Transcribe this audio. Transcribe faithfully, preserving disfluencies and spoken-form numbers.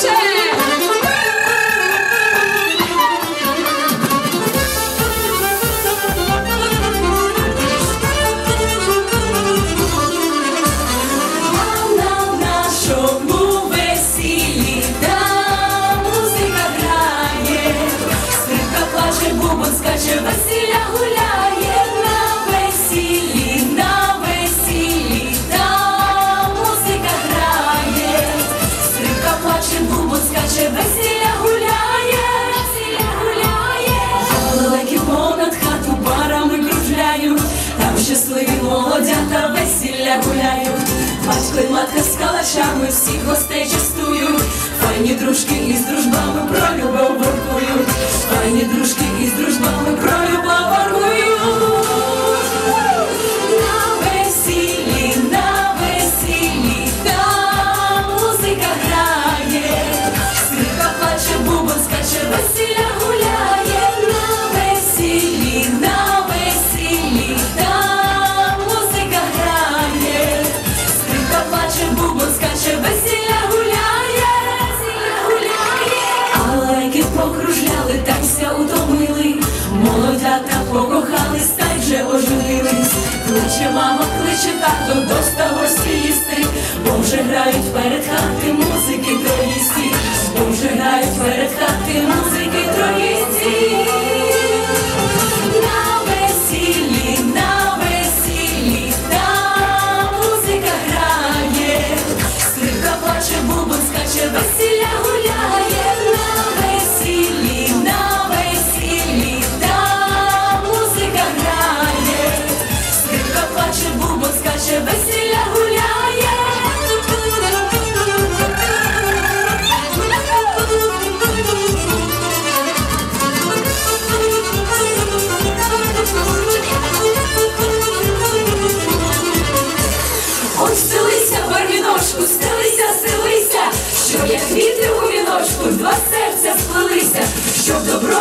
швидше! Весілля гуляє на весіллі, на весіллі, там музика грає, скрипка плаче, бубон скаче, весілля гуляє, весілля гуляє. Лелеки понад хату парами кружляють, там щасливі молодята весілля гуляють. Батько й матка з калачами всіх гостей частують, файні дружки із дружбами про любов воркують, файні дружки із дружбами про любов воркують. На весіллі, на весіллі, там музика грає, скрипка плаче, бубон скаче, весілля гуляє. На весіллі, на весіллі, там музика грає, скрипка плаче, бубон скаче, весілля гуляє, весілля гуляє. Алеки покружляли, так ся утомили, молодята покохались, та й вже ожились. Кличе мама, кличе тато, доста гості їсти, бо вже грають перед хати музики троїсті, бо вже грають перед хати музики троїсті. На весіллі, на весіллі, там музика грає, скрипка плаче, бубон скаче, весілля гуляє. На весіллі, на весіллі, там музика грає, скрипка плаче, бубон скаче, весілля гуляє. Ой, стелися, барвіночку, стелися, стелися, щоб як вітри у віночку два серця сплелися, щоб добро